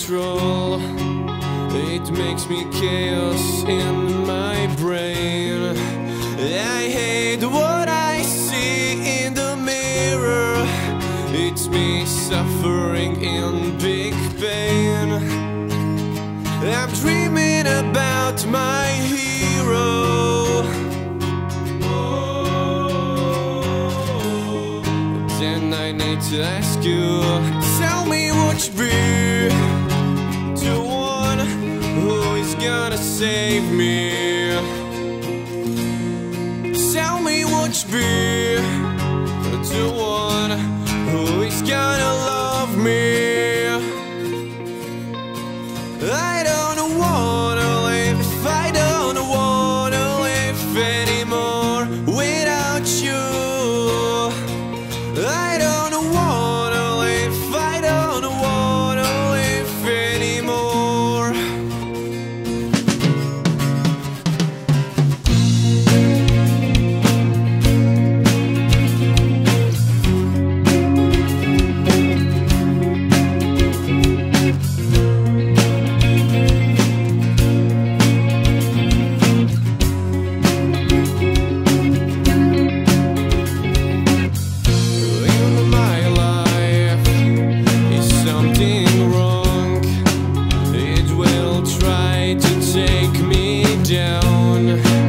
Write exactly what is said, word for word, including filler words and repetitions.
control. It makes me chaos in my brain. I hate what I see in the mirror. It's me suffering in big pain. I'm dreaming about my hero. Then I need to ask you, tell me which be the one who is gonna save me. Tell me which be the one who is gonna love me. I don't wanna live if I don't wanna live anymore without you. I don't wanna live if I don't wanna live anymore. Take me down.